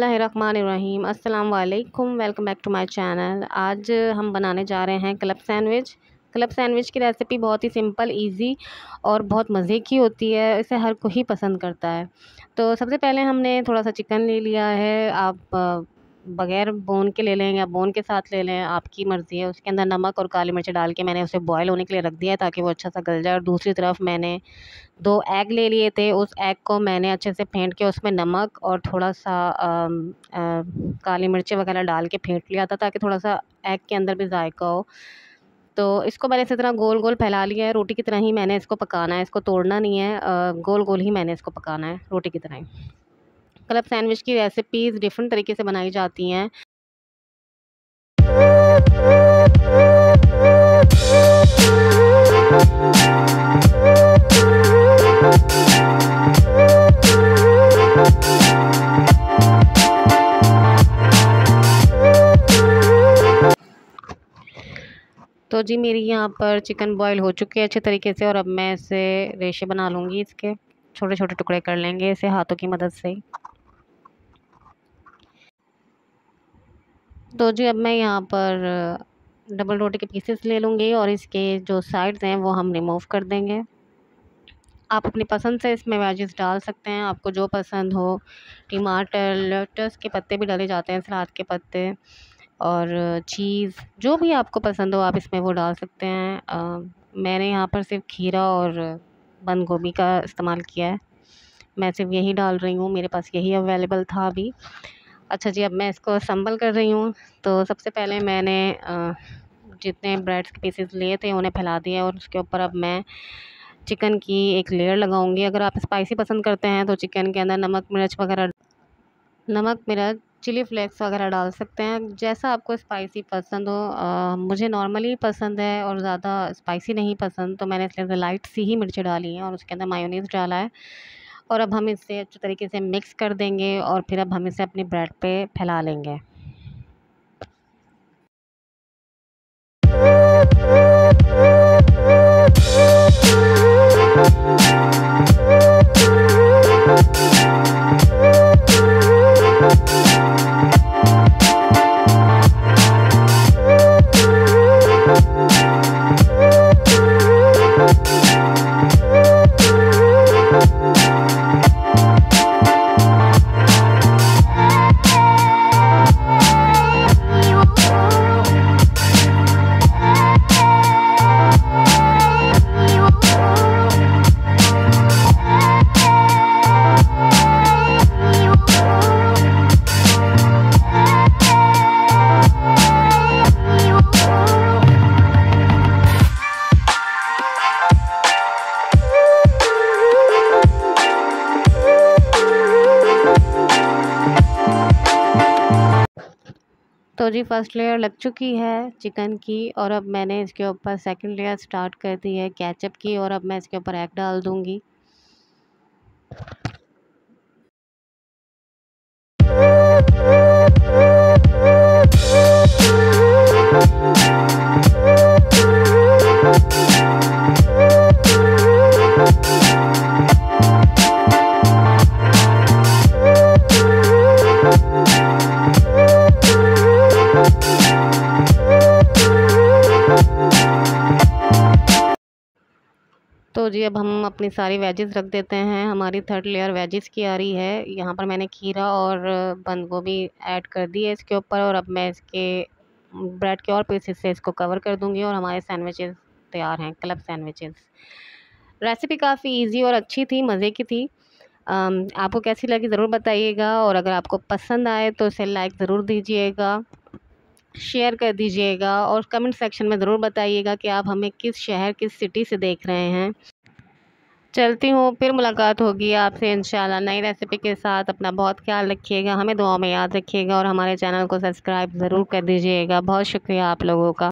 बिस्मिल्लाहिर्रहमानिर्रहीम। अस्सलाम वालेकुम। Welcome back to my channel. आज हम बनाने जा रहे हैं क्लब सैंडविच। क्लब सैंडविच की रेसिपी बहुत ही सिंपल, इजी और बहुत मज़े की होती है। इसे हर कोई पसंद करता है। तो सबसे पहले हमने थोड़ा सा चिकन ले लिया है। आप बग़ैर बोन के ले लें या बोन के साथ ले लें, आपकी मर्ज़ी है। उसके अंदर नमक और काली मिर्च डाल के मैंने उसे बॉयल होने के लिए रख दिया है ताकि वो अच्छा सा गल जाए। और दूसरी तरफ मैंने 2 एग ले लिए थे। उस एग को मैंने अच्छे से फेंट के उसमें नमक और थोड़ा सा काली मिर्ची वगैरह डाल के फेंट लिया था ताकि थोड़ा सा एग के अंदर भी जायका हो। तो इसको मैंने इसी तरह गोल गोल फैला लिया है। रोटी की तरह ही मैंने इसको पकाना है, इसको तोड़ना नहीं है। गोल गोल ही मैंने इसको पकाना है, रोटी की तरह ही। क्लब सैंडविच की रेसिपीज़ डिफरेंट तरीके से बनाई जाती हैं। तो जी मेरी यहाँ पर चिकन बॉयल हो चुकी है अच्छे तरीके से, और अब मैं इसे रेशे बना लूँगी। इसके छोटे छोटे टुकड़े कर लेंगे इसे हाथों की मदद से। तो जी अब मैं यहाँ पर डबल रोटी के पीसेस ले लूँगी और इसके जो साइड्स हैं वो हम रिमूव कर देंगे। आप अपनी पसंद से इसमें वेजेस डाल सकते हैं, आपको जो पसंद हो। टमाटर, लेट्स के पत्ते भी डाले जाते हैं, सलाद के पत्ते, और चीज़, जो भी आपको पसंद हो आप इसमें वो डाल सकते हैं। मैंने यहाँ पर सिर्फ खीरा और बंद गोभी का इस्तेमाल किया है। मैं सिर्फ यही डाल रही हूँ, मेरे पास यही अवेलेबल था अभी। अच्छा जी, अब मैं इसको असम्बल कर रही हूँ। तो सबसे पहले मैंने जितने ब्रेड्स के पीसेस लिए थे उन्हें फैला दिया, और उसके ऊपर अब मैं चिकन की एक लेयर लगाऊंगी। अगर आप स्पाइसी पसंद करते हैं तो चिकन के अंदर नमक मिर्च चिली फ्लेक्स वगैरह डाल सकते हैं, जैसा आपको स्पाइसी पसंद हो। मुझे नॉर्मली पसंद है और ज़्यादा स्पाइसी नहीं पसंद, तो मैंने इसलिए लाइट सी ही मिर्ची डाली हैं और उसके अंदर मायोनीज़ डाला है। और अब हम इसे अच्छे तरीके से मिक्स कर देंगे और फिर अब हम इसे अपनी ब्रेड पे फैला लेंगे। तो जी फर्स्ट लेयर लग चुकी है चिकन की, और अब मैंने इसके ऊपर सेकंड लेयर स्टार्ट कर दी है केचप की, और अब मैं इसके ऊपर एग डाल दूंगी। तो जी अब हम अपनी सारी वेजेस रख देते हैं। हमारी थर्ड लेयर वेजेस की आ रही है। यहाँ पर मैंने खीरा और बंद गोभी ऐड कर दी है इसके ऊपर, और अब मैं इसके ब्रेड के और पीसेस से इसको कवर कर दूँगी और हमारे सैंडविचेस तैयार हैं, क्लब सैंडविचेस। रेसिपी काफ़ी इजी और अच्छी थी, मज़े की थी। आपको कैसी लगी ज़रूर बताइएगा, और अगर आपको पसंद आए तो इसे लाइक ज़रूर दीजिएगा, शेयर कर दीजिएगा, और कमेंट सेक्शन में ज़रूर बताइएगा कि आप हमें किस शहर, किस सिटी से देख रहे हैं। चलती हूँ, फिर मुलाकात होगी आपसे इंशाल्लाह नई रेसिपी के साथ। अपना बहुत ख्याल रखिएगा, हमें दुआ में याद रखिएगा, और हमारे चैनल को सब्सक्राइब ज़रूर कर दीजिएगा। बहुत शुक्रिया आप लोगों का।